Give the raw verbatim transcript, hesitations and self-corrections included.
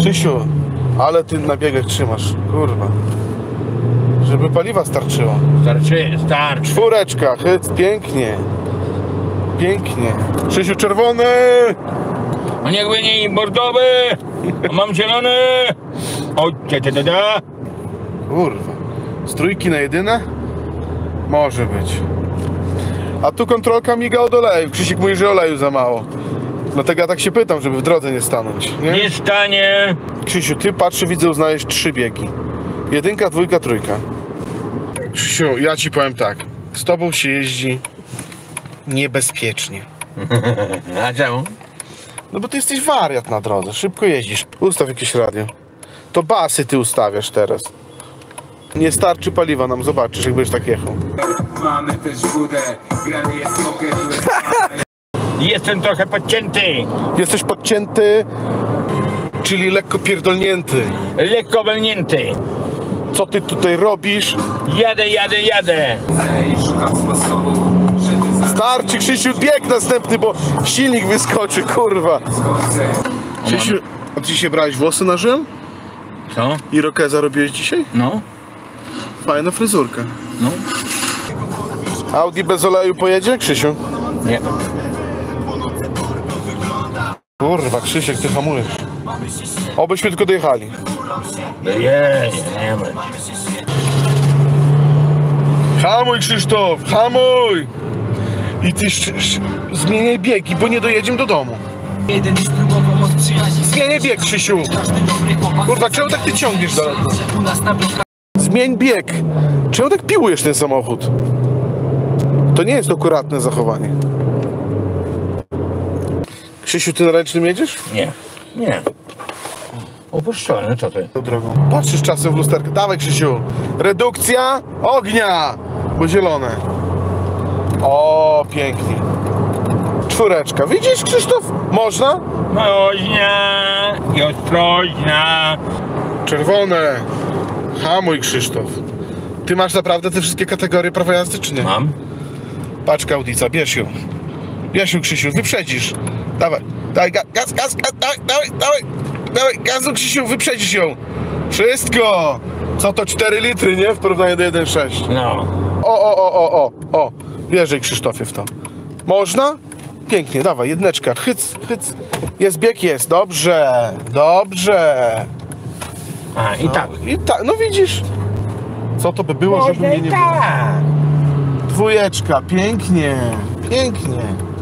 Krzysiu, ale ty na biegach trzymasz, kurwa. Żeby paliwa starczyło. Starczy, starczy. Czwóreczka, hyc, pięknie. Pięknie. Krzysiu, czerwony! A niechby nie bordowy! A mam zielony! O, da, da, da, da. Kurwa. Z trójki na jedynę? Może być. A tu kontrolka miga od oleju. Krzysiek mówi, że oleju za mało. Dlatego ja tak się pytam, żeby w drodze nie stanąć. Nie, Nie stanie. Krzysiu, ty patrzy, widzę, uznajesz trzy biegi. Jedynka, dwójka, trójka. Krzysiu, ja ci powiem tak. Z tobą się jeździ niebezpiecznie. A czemu? No bo ty jesteś wariat na drodze, szybko jeździsz. Ustaw jakieś radio. To basy ty ustawiasz teraz. Nie starczy paliwa nam, zobaczysz, jak będziesz tak jechał. Mamy też wódę, grany jest smoker. Jestem trochę podcięty. Jesteś podcięty, czyli lekko pierdolnięty. Lekko walnięty. Co ty tutaj robisz? Jadę, jadę, jadę. I szukam sposobu, żeby Starczy, Krzysiu, bieg następny, bo silnik wyskoczy, kurwa. zaskoczę. Krzysiu, a ty się brałeś włosy na żył? Co? Irokeza robiłeś dzisiaj? No, Fajna fryzurka. no. Audi bez oleju pojedzie, Krzysiu? Nie. Kurwa, Krzysiek, ty hamujesz. Obyśmy tylko dojechali. Nie, nie, nie ma. Hamuj, Krzysztof, hamuj! I ty sz- sz- zmieniaj biegi, bo nie dojedziemy do domu. Zmieniaj bieg, Krzysiu. Kurwa, czemu tak ty ciągniesz daleko? Zmień bieg. Czemu tak piłujesz ten samochód? To nie jest akuratne zachowanie. Krzysiu, ty na ręcznym jedziesz? Nie, nie. Opuszczone, co ty? Tą drogą. Patrzysz czasem w lusterkę. Dawaj, Krzysiu. Redukcja ognia, bo zielone. O, pięknie. Czwóreczka. Widzisz, Krzysztof? Można? Można i ostrożna. Czerwone. Hamuj, Krzysztof. Ty masz naprawdę te wszystkie kategorie prawa jazdy, czy nie? Mam. Paczka Audica, bierz ją. Bierz ją, Krzysiu, wyprzedzisz. Dawaj, dawaj, gaz, gaz, gaz, gaz, dawaj, dawaj, dawaj, dawaj, gazu, Krzysiu, wyprzedzisz ją. Wszystko. Co to cztery litry, nie? W porównaniu do jeden przecinek sześć. No. O, o, o, o, o, o. Wjeżdżaj, Krzysztofie, w to. Można? Pięknie, dawaj, jedneczka. Hyc, hyc. Jest bieg, jest. Dobrze, dobrze. A, i tak. I tak, no widzisz. Co to by było, żeby mnie nie było? Tak. Dwójeczka, pięknie, pięknie.